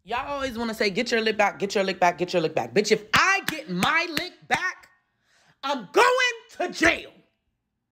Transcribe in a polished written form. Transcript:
Y'all always want to say, get your lick back, get your lick back, get your lick back. Bitch, if I get my lick back, I'm going to jail.